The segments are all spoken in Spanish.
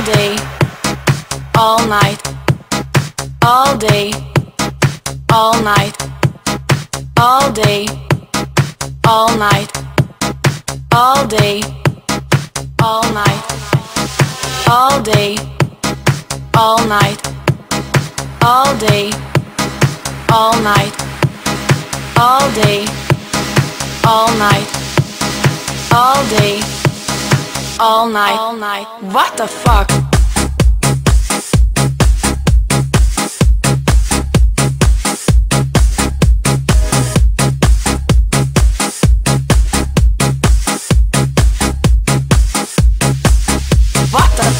day, all night, all day, all night, all day, all night, all day, all night, all day, all night, all day, all night, all day, all night, all day, all night, all night. What the fuck? What the?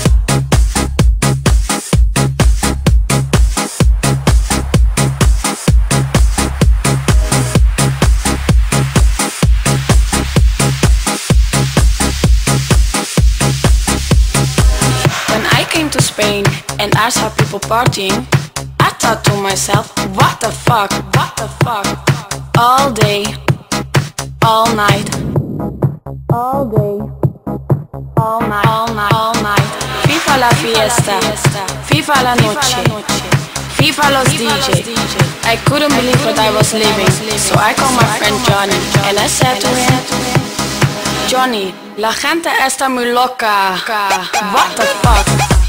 When I came to Spain and I saw people partying, I thought to myself, what the fuck, what the fuck? All day, all night, all day, all night, all night, all night. FIFA la fiesta, FIFA la noche, FIFA los DJ. I couldn't believe what I was living, so I called my friend Johnny and I said to him, Johnny, la gente está muy loca. What the fuck?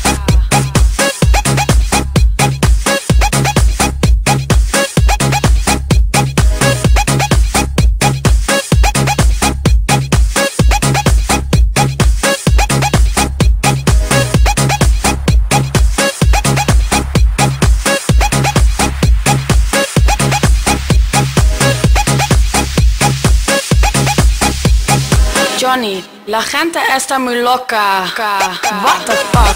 Johnny, la gente está muy loca. What the fuck?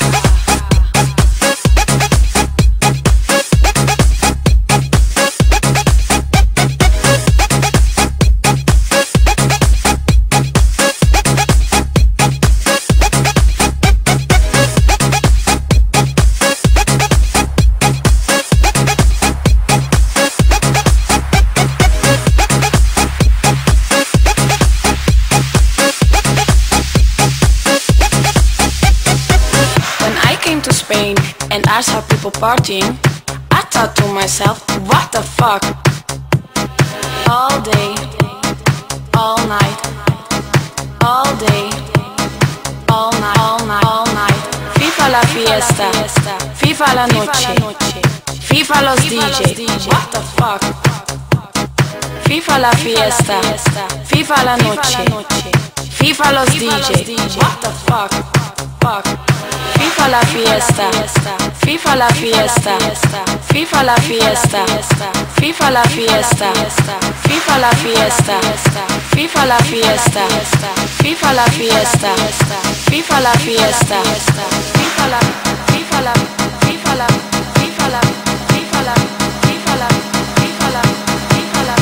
To Spain and I saw people partying, I thought to myself, what the fuck? All day, all night, all day, all night, all night, all night. FIFA la fiesta, FIFA la noche, FIFA los DJ. What the fuck? FIFA la fiesta, FIFA la noche, FIFA los DJ. What the fuck? Fuck. FIFA la fiesta, FIFA la fiesta, FIFA la fiesta, FIFA la fiesta, FIFA la fiesta, FIFA la fiesta, FIFA la fiesta, FIFA la fiesta, FIFA la, FIFA la, FIFA la, FIFA la, FIFA la, FIFA la, FIFA la, FIFA la,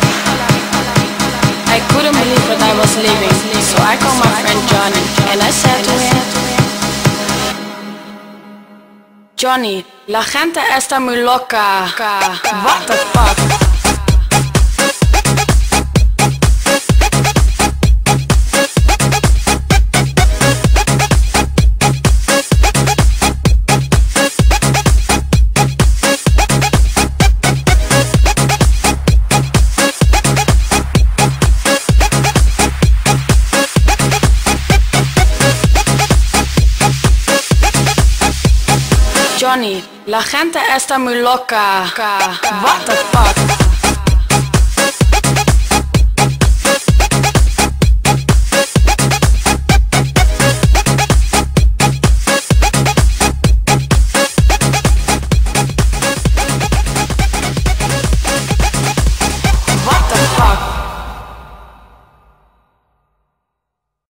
I couldn't believe what I was living, so I called my friend Johnny and I said to him, Johnny, la gente está muy loca. What the fuck? Johnny, la gente está muy loca. What the fuck?